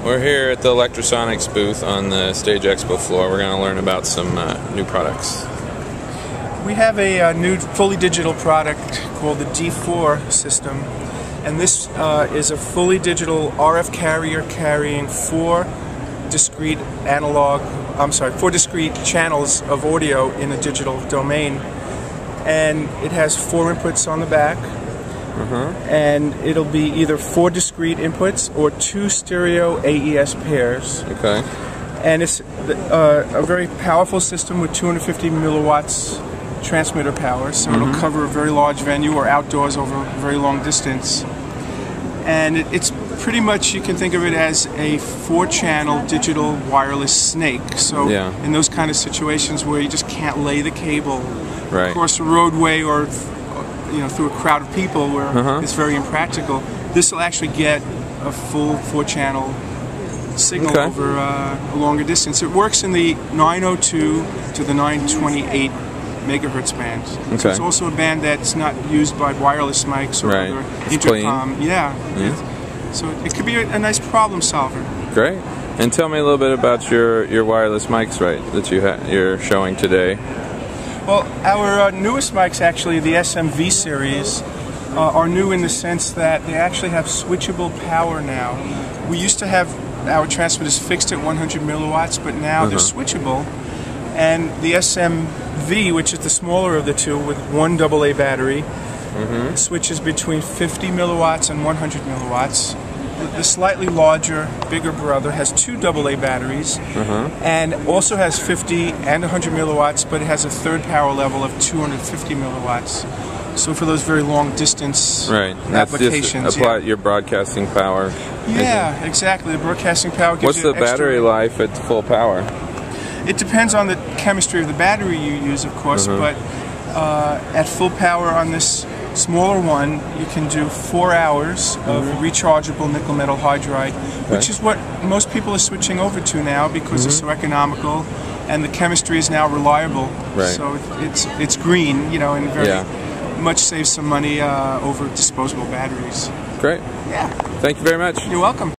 We're here at the Lectrosonics booth on the Stage Expo floor. We're going to learn about some new products. We have a new fully digital product called the D4 system, and this is a fully digital RF carrier carrying four discrete channels of audio in a digital domain, and it has four inputs on the back. And it'll be either four discrete inputs or two stereo AES pairs. Okay. And it's a very powerful system with 250 milliwatts transmitter power, so it'll cover a very large venue or outdoors over a very long distance. And it's pretty much, you can think of it as a four-channel digital wireless snake. So in those kind of situations where you just can't lay the cable across a roadway or through a crowd of people where it's very impractical, this will actually get a full four-channel signal over a longer distance. It works in the 902 to the 928 megahertz band. So it's also a band that's not used by wireless mics or other intercom. So it could be a nice problem solver. Great. And tell me a little bit about your wireless mics that you're showing today. Well, our newest mics, actually, the SMV series, are new in the sense that they actually have switchable power now. We used to have our transmitters fixed at 100 milliwatts, but now they're switchable. And the SMV, which is the smaller of the two with one AA battery, switches between 50 milliwatts and 100 milliwatts. The slightly larger, bigger brother has two AA batteries and also has 50 and 100 milliwatts, but it has a third power level of 250 milliwatts. So for those very long distance applications. That's just apply your broadcasting power. Yeah, exactly. The broadcasting power gives What's you the battery life at full power? It depends on the chemistry of the battery you use, of course, but at full power on this smaller one, you can do 4 hours of rechargeable nickel metal hydride, which is what most people are switching over to now because it's so economical and the chemistry is now reliable. So it's green, and very much saves some money over disposable batteries. Great. Yeah. Thank you very much. You're welcome.